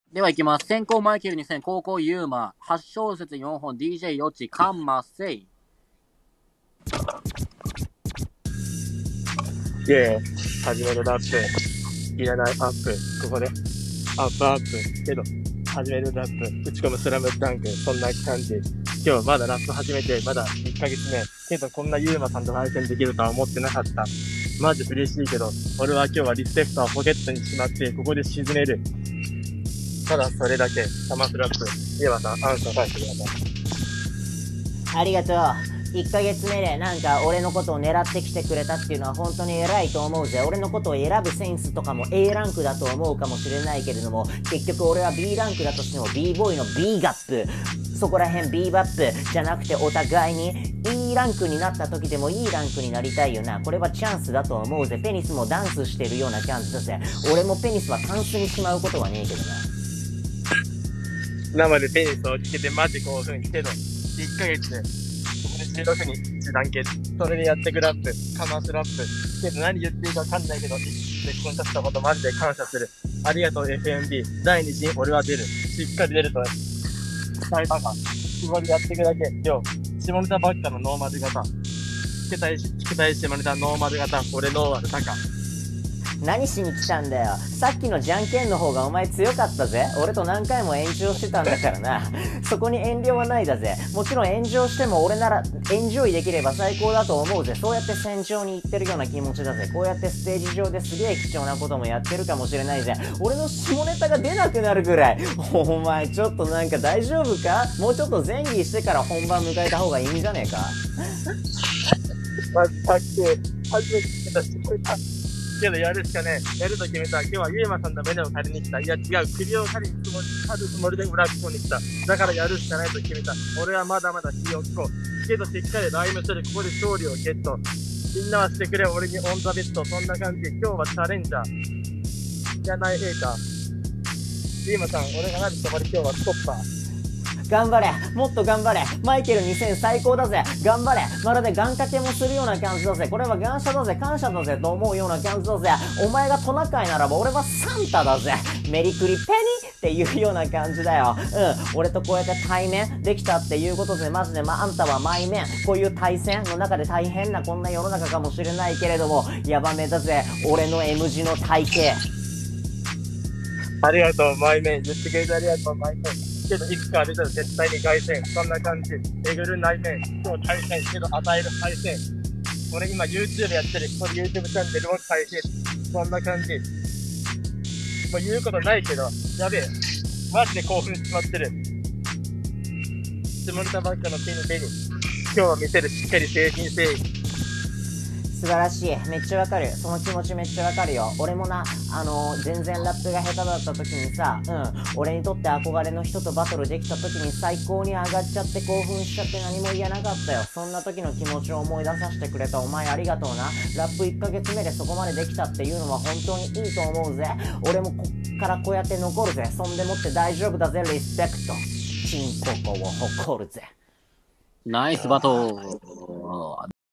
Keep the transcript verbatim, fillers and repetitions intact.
では行きます。先行マイケルにせん、後攻ユーマ、はち小節よんほん、ディージェー よっち、カンマセイ。 イェーイ。始めるラップ。いらないアップ。ここで。アップアップ。けど、始めるラップ。打ち込むスラムダンク。そんな感じ。今日まだラップ始めて、まだいっかげつめ。けどこんなユーマさんと対戦できるとは思ってなかった。マジ嬉しいけど、俺は今日はリスペクトをポケットにしまって、ここで沈める。ただそれだけ。サマスラップ。ユーマさん、アンサー返してください。ありがとう。いっかげつめでなんか俺のことを狙ってきてくれたっていうのは本当に偉いと思うぜ。俺のことを選ぶセンスとかも エー ランクだと思うかもしれないけれども、結局俺は ビー ランクだとしても B ボーイの B ガップ、そこら辺 B バップじゃなくてお互いに E ランクになった時でも E ランクになりたいよな。これはチャンスだと思うぜ。ペニスもダンスしてるような感じだぜ。俺もペニスはタンスにしまうことはねえけどな。生でペニスを聞けてマジ興奮けど、いっかげつでじゅうろくにん一団結。それでやってくラップ。カマスラップ。けど何言っていいかわかんないけど、結婚させたことマジで感謝する。ありがとう エフエムビー。第二陣俺は出る。しっかり出ると伝えたか。絞りやってくだけ。よう。下ネタばっかのノーマル型。聞けたい、聞けたい下ネタノーマル型。俺ノーマルタカ。 何しに来たんだよ。さっきのじゃんけんの方がお前強かったぜ。俺と何回も炎上してたんだからな。そこに遠慮はないだぜ。もちろん炎上しても俺ならエンジョイできれば最高だと思うぜ。そうやって戦場に行ってるような気持ちだぜ。こうやってステージ上ですげえ貴重なこともやってるかもしれないぜ。俺の下ネタが出なくなるぐらい。お前ちょっとなんか大丈夫か？もうちょっと前儀してから本番迎えた方がいいんじゃねえか？ まずさっき初めて聞いた下ネタ。けどやるしかねえ。やると決めた。今日はユーマさんの胸を借りに来た。いや違う。首を借りにつもり、借るつもりで裏っこに来た。だからやるしかないと決めた。俺はまだまだひよっこ。けどしっかりライムする。ここで勝利をゲット。みんなはしてくれ。俺にオンザベッド。そんな感じ。今日はチャレンジャー。いらないヘイター。ユーマさん、俺が何とまり今日はストッパー。 頑張れ、もっと頑張れ、マイケルにせん最高だぜ、頑張れ、まるで願掛けもするような感じだぜ、これは感謝だぜ、感謝だぜと思うような感じだぜ、お前がトナカイならば俺はサンタだぜ、メリクリペニっていうような感じだよ。うん、俺とこうやって対面できたっていうことでマジで、まあ、あんたはマイメン、こういう対戦の中で大変なこんな世の中かもしれないけれども、ヤバめだぜ、俺の M 字の体型。 ありがとう、マイメン。言ってくれてありがとう、マイメン。けど、いつか出たら絶対に凱旋。そんな感じ。えぐる内面。今日対戦。けど、与える敗戦。俺今 YouTube やってる。これ YouTube チャンネルを開設。そんな感じ。もう言うことないけど、やべえ。マジで興奮しまってる。下ネタばっかの手に手に。今日は見せる。しっかり誠心誠意。 素晴らしい。めっちゃわかる。その気持ちめっちゃわかるよ。俺もな、あのー、全然ラップが下手だった時にさ、うん、俺にとって憧れの人とバトルできた時に最高に上がっちゃって興奮しちゃって何も言えなかったよ。そんな時の気持ちを思い出させてくれたお前ありがとうな。ラップいっかげつめでそこまでできたっていうのは本当にいいと思うぜ。俺もこっからこうやって残るぜ。そんでもって大丈夫だぜ、リスペクト。チンココを誇るぜ。 ナイスバトル。